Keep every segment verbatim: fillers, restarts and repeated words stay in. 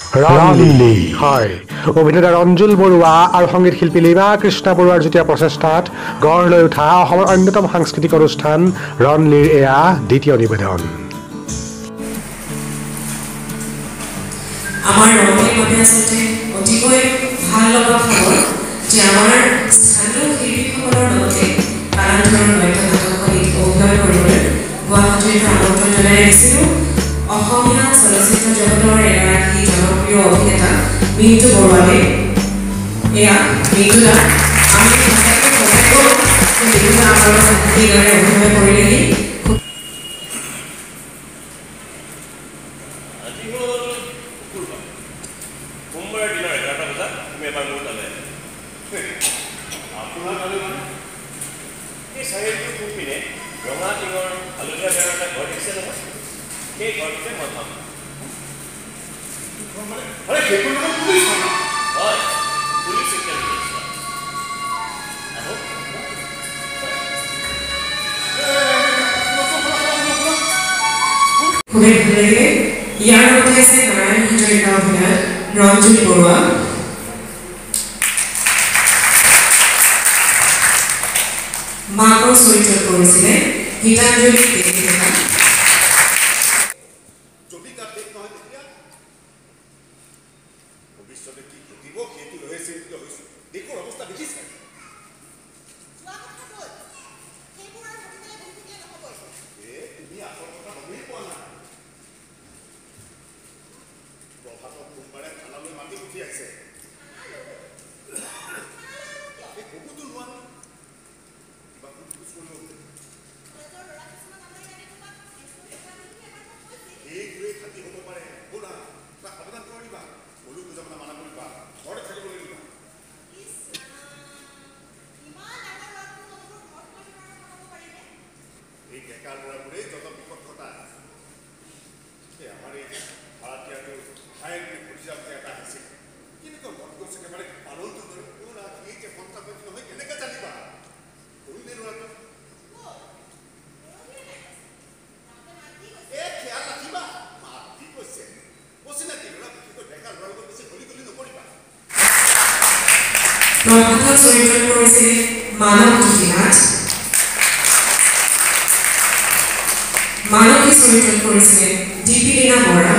ৰানলি হয় অভিনেতা ৰঞ্জুল বৰুৱা আৰু সংগীত শিল্পী লীলা কৃষ্ণা বৰুৱাৰ যুটীয়া প্ৰচেষ্টাত গঢ় লৈ উঠা অসমৰ অন্যতম সাংস্কৃতিক অনুষ্ঠান ৰানলিৰ এয়া দ্বিতীয় নিবেদন। আমাৰ ৰঙৰ বাবে আচলতে অতিকৈ ভাল লগা খবৰ যে আমাৰ স্থানীয় শিল্পীসকলৰ লগতে নানান ধৰণৰ নাট্য নাটকত অভিনয় কৰিবলৈ গুৱাহাটীৰ পৰা আমন্ত্ৰণ জনাই আহিছিলোঁ অসমীয়া চলচ্চিত্ৰ জগতৰ এগৰাকী জনপ্ৰিয় অভিনেতা মিণ্টু বৰুৱালে। এয়া মিণ্টুদা আমি সঁচাকৈ সৌভাগ্য যে মিণ্টুদা আমাৰ লগত এইদৰে অভিনয় কৰিলেহি। খুবেই ভাল লাগে ইয়াৰ লগতে আছে নাৰায়ণ হাজৰিকাৰ অভিনয়ত ৰঞ্জুল বৰুৱা, মাকৰ চৰিত্ৰত কৰিছিলে গীতাঞ্জলি দেৱীকা। প্ৰভাতৰ চৰিত্ৰত কৰিছিলে মানৱ জ্যোতিনাথ, মানৱী চৰিত্ৰত কৰিছিলে দীপিলীনা বৰা।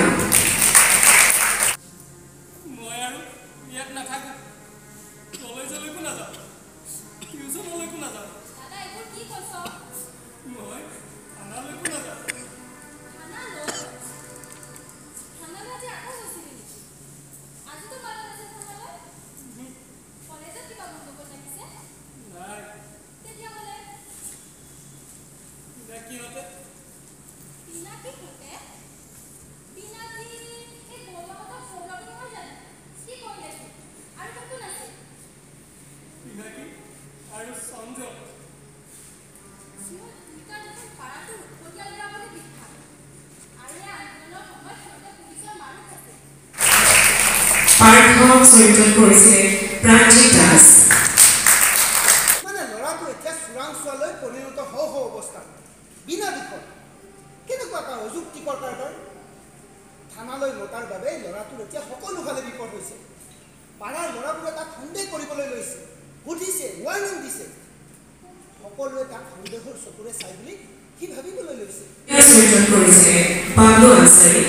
পাৰ্থ চৰিত্ৰত কৰিছিলে প্ৰাঞ্জিত দাস। মানে ল'ৰাটো এতিয়া চোৰাংচোৱালৈ পৰিণত হওঁ হওঁ অৱস্থা বিনা দিশত কেনেকুৱা এটা অযুক্তিকৰ কাৰবাৰ। থানালৈ মতাৰ বাবে ল'ৰাটোৰ এতিয়া সকলোফালে বিপদ হৈছে। পাৰাৰ ল'ৰাবোৰে তাক সন্দেহ কৰিবলৈ লৈছে, সুধিছে, ৱাৰ্ণিং দিছে। সকলোৱে তাক সন্দেহৰ চকুৰে চাই বুলি কি ভাবিবলৈ লৈছে। চৰিত্ৰত কৰিছিলে পাবলো আনচাৰী।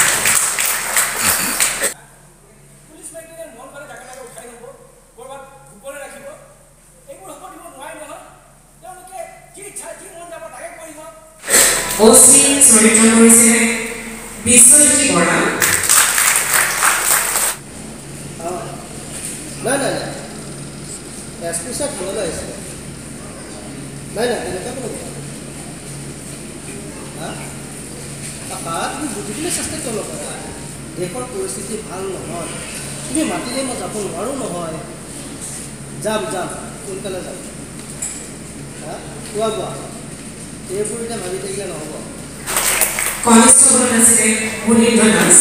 অচি চৰিত্ৰ কৰিছিলে বিশ্বজ্যোতি বৰা। নাই নাই নাই এছ পি চাহ ভাললৈ আহিছে। নাই নাই তেনেকুৱা কোনো হা তুমি বুজিবলৈ চেষ্টা কৰিব পাৰা। দেশৰ পৰিস্থিতি ভাল নহয়, তুমি মাতিলে মই যাব নোৱাৰোঁ নহয়। যাম যাম সোনকালে যাম। হা খোৱা বোৱা এইবোৰ এতিয়া ভাবি থাকিলে নহ'ব। কনষ্টেবল আছিলে মুনীন্দ্ৰ দাস।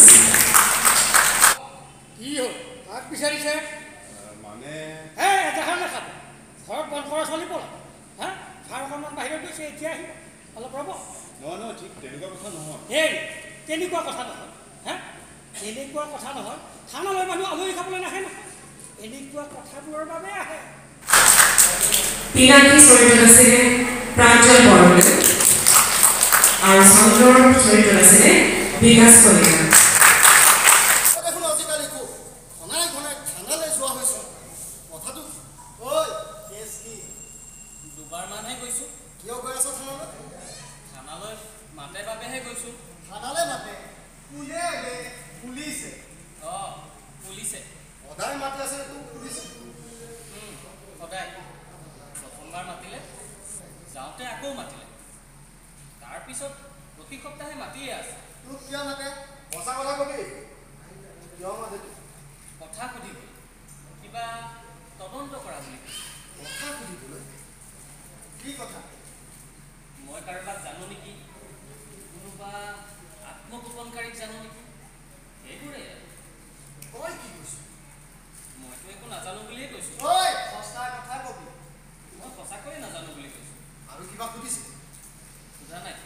কি হ'ল তাক বিচাৰিছে মানে হে এজাহাৰ নাখাব ঘৰত বন্ধ কৰা ছোৱালী পলা হা ভাৰ অকণমান বাহিৰত গৈছে এতিয়া আহিব অলপ ৰ'ব। নহয় নহয় ঠিক তেনেকুৱা কথা নহয়। এই তেনেকুৱা কথা নহয় হা এনেকুৱা কথা নহয় থানালৈ মানুহ আলহী খাবলৈ নাহে নহয় এনেকুৱা কথাবোৰৰ বাবে আহে পিনাকী চৰিত্ৰত আছিলে প্ৰাঞ্জল বৰদলৈ আৰু চন্দ্ৰৰ চৰিত্ৰত আছিলে বিকাশ কলিতা দেখোন আজিকালি কো ঘনাই ঘনাই থানালৈ যোৱা হৈছে কথাটো ঐ কেছ কি দুবাৰ মানহে গৈছোঁ কিয় গৈ আছ থানালৈ থানালৈ মাতে বাবেহে গৈছোঁ থানালৈ মাতে কোনে আগে পুলিচে অঁ পুলিচে সদায় মাতি আছে তোক পুলিচে সদায় প্ৰথমবাৰ মাতিলে যাওঁতে আকৌ মাতিলে তাৰপিছত প্ৰতি সপ্তাহে মাতিয়ে আছে তোক কিয় মাতে সঁচা কথা কবি কিয় মাতে কথা সুধিব কিবা তদন্ত কৰা বুলি কথা সুধিবলৈ কি কথা মই কাৰোবাক জানো নেকি কোনোবা আত্মগোপনকাৰীক জানো নেকি সেইবোৰে তই কি কৈছ মইতো একো নাজানো বুলিয়ে কৈছোঁ ঐ সঁচা কথা কবি মই সঁচাকৈয়ে নাজানো বুলি কৈছোঁ আৰু কিবা সুধিছে সোধা নাই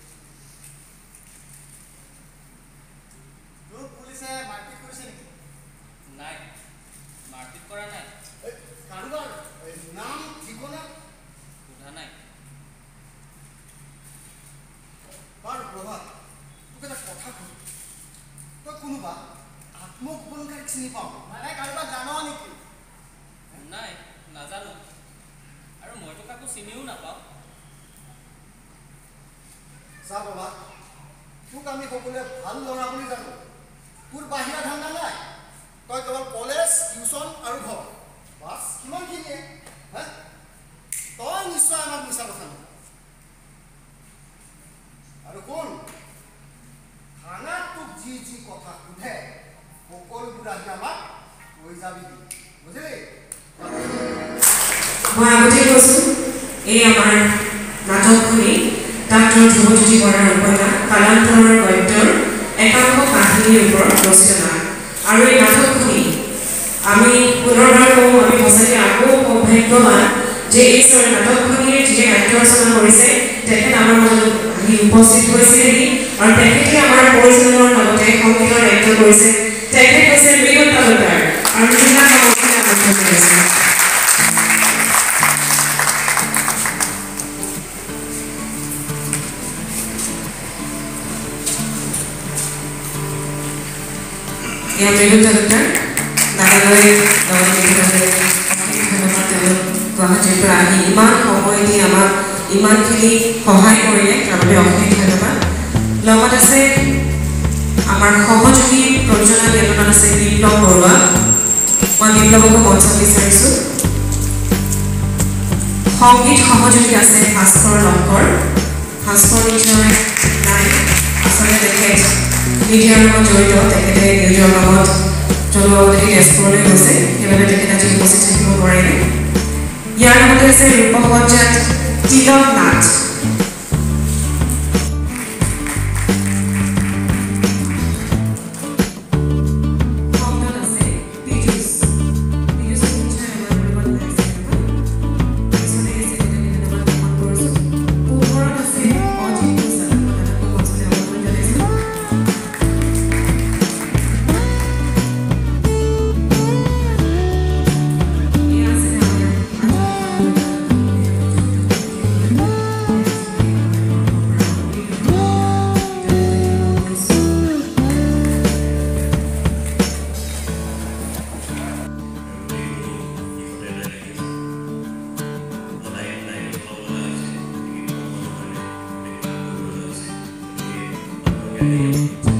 তোক পুলিচে মাৰপিট কৰিছে নেকি নাই মাৰপিট কৰা নাই কাৰোবাৰ নাম ঠিকনা সোধা নাই বাৰু প্ৰভাত তোক এটা কথা সুধো তই কোনোবা আত্মগোপনকাৰীক চিনি পাওঁ মানে কাৰোবাক জান নেকি নাই নাজানো আৰু মইতো কাকো চিনিও নাপাওঁ চা প্ৰভাত তোক আমি সকলোৱে ভাল ল'ৰা বুলি জানো তোৰ বাহিৰা ধান্দা নাই তই কেৱল কলেজ টিউশ্যন আৰু ঘৰ বাছ কিমানখিনিয়ে হে তই নিশ্চয় আমাক মিছা কথা নকওঁ আৰু কোন থানাত তোক যি যি কথা সোধে সকলোবোৰ আহি আমাক কৈ যাবি বুজিলি মই আগতে কৈছোঁ এই আমাৰ নাটকখনি ডাক্তৰ ধ্ৰুৱজ্যোতি বৰাৰ উপন্যাস কালান্তৰৰ গদ্যৰ একাংশ কাহিনীৰ ওপৰত ৰচিত নাট আৰু এই নাটকখনি আমি পুনৰবাৰ কওঁ আমি সঁচাকৈ আকৌ সৌভাগ্যৱান যে এই নাটকখনিৰ যিয়ে নাট্য ৰচনা কৰিছে তেখেত আমাৰ মাজত আহি উপস্থিত হৈছিলেহি আৰু তেখেতে আমাৰ পৰিচালনাৰ লগতে সংগীতৰ দায়িত্ব কৰিছে তেখেত হৈছে মৃদুল তালুকদাৰ আৰু মৃদুলা সামগ্ৰী আবদ্ধ কৰিছে ইয়াৰ মৃদুল তালুকদাৰ নাগালৈ গুৱাহাটীৰ পৰা আহি ইমান সময় দি আমাক ইমানখিনি সহায় কৰিলে তাৰ বাবে অশেষ ধন্যবাদ লগত আছে আমাৰ সহযোগী প্ৰযোজনা নিয়ন্ত্ৰণত আছে বিপ্লৱ বৰুৱা মই বিপ্লৱকো মঞ্চত বিচাৰিছোঁ সংগীত সহযোগী আছে ভাস্কৰ লংকৰ ভাস্কৰ নিশ্চয় নাই আচলতে তেখেত মিডিয়াৰ লগত জড়িত তেখেতে নিউজৰ লগত জনোৱা তেখেত তেজপুৰলৈ গৈছে সেইবাবে তেখেত আজি উপস্থিত থাকিব নোৱাৰিলে ইয়াৰ লগতে আছে ৰূপসজ্জাত তিলক নাথ Thank you.